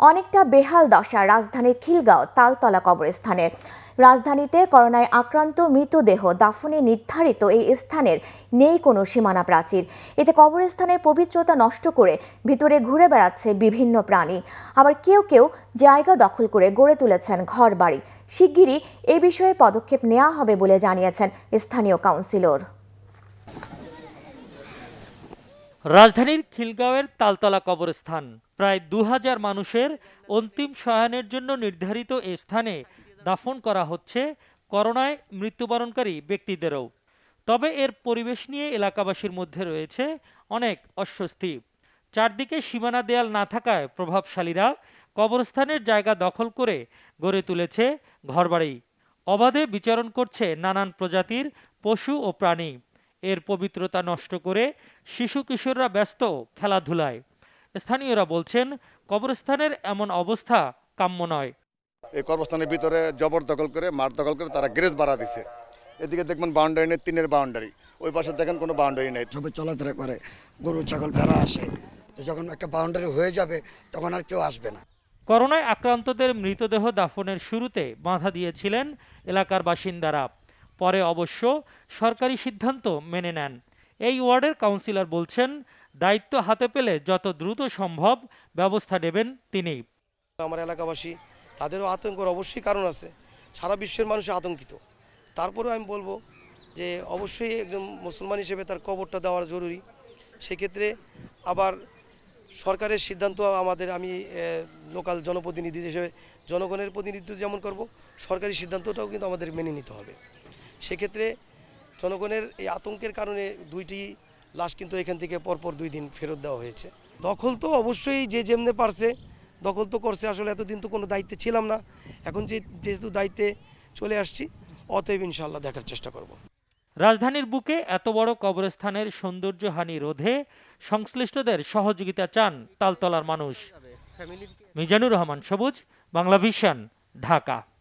অনেকটা বেহাল দশা রাজধানীর খিলগাঁও তালতলা কবরস্থানের। রাজধানীতে করোনায় আক্রান্ত মৃতদেহ দাফনে নির্ধারিত এই স্থানের নেই কোনো সীমানা প্রাচীর। এতে কবরস্থানের পবিত্রতা নষ্ট করে ভিতরে ঘুরে বেড়াচ্ছে বিভিন্ন প্রাণী। আবার কেউ কেউ জায়গা দখল করে গড়ে তুলেছেন ঘরবাড়ি। শিগগিরই এই বিষয়ে পদক্ষেপ নেওয়া হবে বলে জানিয়েছেন স্থানীয় কাউন্সিলর। রাজধানীর খিলগাঁওয়ের তালতলা কবরস্থান প্রায় ২০০০ মানুষের অন্তিম শয়নের জন্য নির্ধারিত এ স্থানে দাফন করা হচ্ছে করোনায় মৃত্যুবরণকারী ব্যক্তিদেরও। তবে এর পরিবেশ নিয়ে এলাকাবাসীর মধ্যে রয়েছে অনেক অস্বস্তি। চারদিকে সীমানা দেয়াল না থাকায় প্রভাবশালীরা কবরস্থানের জায়গা দখল করে গড়ে তুলেছে ঘরবাড়ি। অবাধে বিচরণ করছে নানান প্রজাতির পশু ও প্রাণী। এর পবিত্রতা নষ্ট করে শিশু কিশোররা ব্যস্ত খেলাধুলায়। স্থানীয়রা বলছেন, কবরস্থানের এমন অবস্থা কাম্য নয়। এই কবরস্থানের ভিতরে জবরদখল করে মাঠ দখল করে তারা গ্যারেজ বাড়া দিছে। এদিকে দেখবেন বাউন্ডারি নেই, টিনের বাউন্ডারি, ওই পাশে দেখেন কোনো বাউন্ডারি নেই। সবাই চলাফেরা করে, গরু ছাগল ভেড়া আসে, তো যখন একটা বাউন্ডারি হয়ে যাবে তখন আর কেউ আসবে না। করোনায় আক্রান্তদের মৃতদেহ দাফনের শুরুতে বাধা দিয়েছিলেন এলাকার বাসিন্দারা। পরে অবশ্য সরকারি সিদ্ধান্ত মেনে নেন। এই ওয়ার্ডের কাউন্সিলর বলছেন, দায়িত্ব হাতে পেলে যত দ্রুত সম্ভব ব্যবস্থা নেবেন তিনি। আমার এলাকাবাসী তাদেরও আতঙ্কের অবশ্যই কারণ আছে, সারা বিশ্বের মানুষ আতঙ্কিত। তারপরেও আমি বলবো যে অবশ্যই একজন মুসলমান হিসেবে তার কবরটা দেওয়া জরুরি। সেক্ষেত্রে আবার সরকারের সিদ্ধান্ত আমি লোকাল জনপ্রতিনিধি হিসেবে জনগণের প্রতিনিধিত্ব যেমন করব, সরকারি সিদ্ধান্তটাও কিন্তু আমাদের মেনে নিতে হবে। সেক্ষেত্রে জনগণের এই আতঙ্কের কারণে 2টি লাশ কিন্তু এখান থেকে পরপর 2 দিন ফেরত দেওয়া হয়েছে। দখল তো অবশ্যই যে যেমনে পারছে দখল তো করছে। আসলে এতদিন তো কোনো দায়িত্বে ছিলাম না, এখন যেহেতু দায়িত্বে চলে আসছি, অতএব ইনশাআল্লাহ দেখার চেষ্টা করব। রাজধানীর বুকে এত বড় কবরস্থানের সৌন্দর্যহানি রোধে সংশ্লিষ্টদের সহযোগিতা চান তালতলার মানুষ। মিজানুর রহমান সবুজ, বাংলা ভিশন, ঢাকা।